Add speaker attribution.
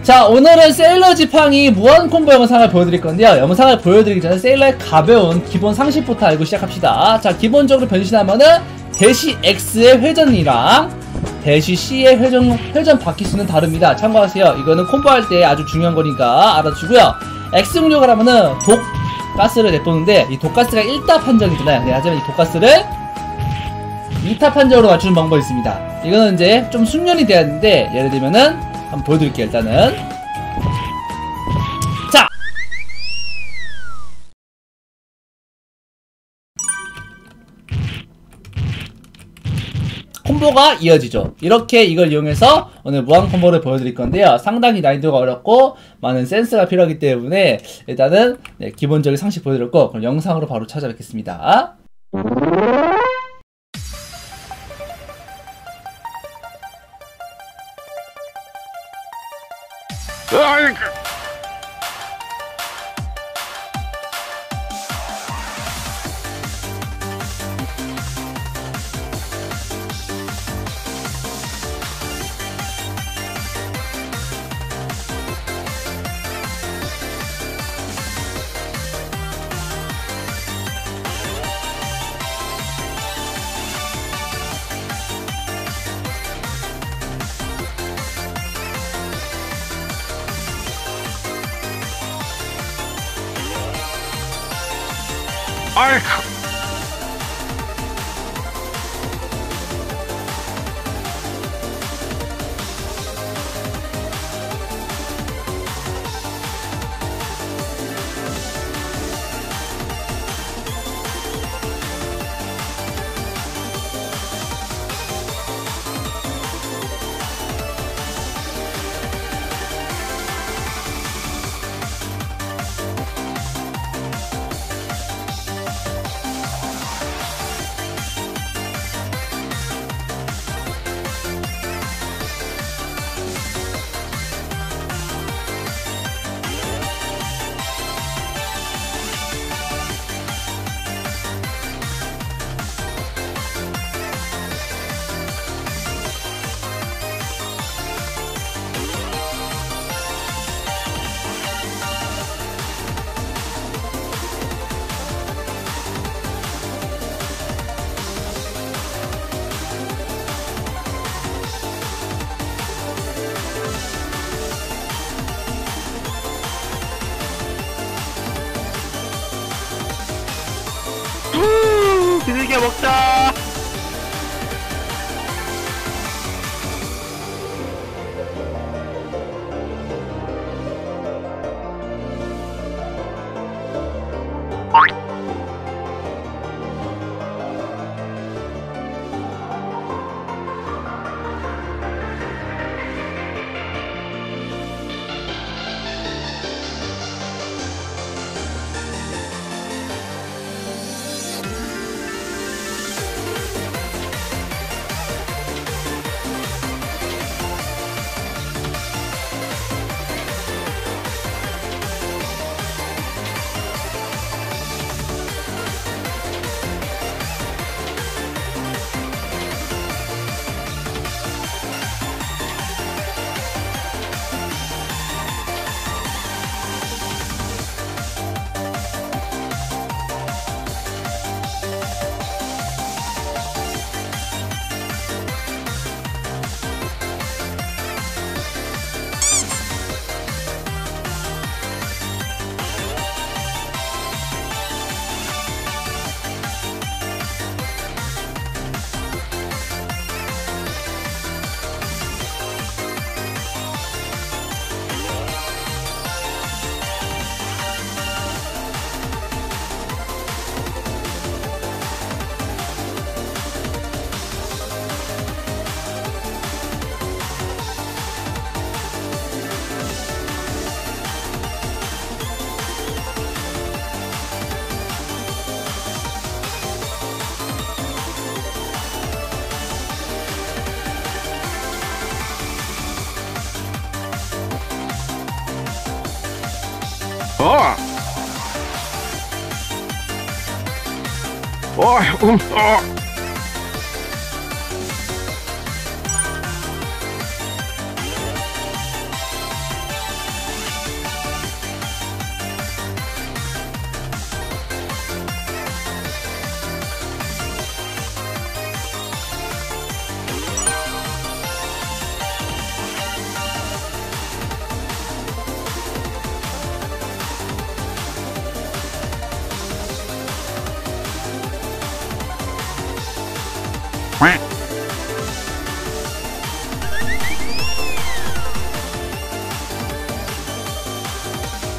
Speaker 1: 자, 오늘은 세일러 지팡이 무한 콤보 영상을 보여드릴 건데요. 영상을 보여드리기 전에 세일러의 가벼운 기본 상식부터 알고 시작합시다. 자, 기본적으로 변신하면은 대시 X의 회전이랑 대시 C의 회전 바퀴 수는 다릅니다. 참고하세요. 이거는 콤보 할 때 아주 중요한 거니까 알아주고요. X 공격을 하면은 독가스를 내뿜는데 이 독가스가 1타 판정이잖아요. 네, 하지만 이 독가스를 2타 판정으로 맞추는 방법이 있습니다. 이거는 이제 좀 숙련이 돼야 되는데, 예를 들면은 한번 보여드릴게요. 일단은 자, 콤보가 이어지죠. 이렇게 이걸 이용해서 오늘 무한 콤보를 보여드릴 건데요. 상당히 난이도가 어렵고 많은 센스가 필요하기 때문에 일단은 기본적인 상식 보여드렸고, 그럼 영상으로 바로 찾아뵙겠습니다.
Speaker 2: 아이쿠. 비둘기야 먹자. quack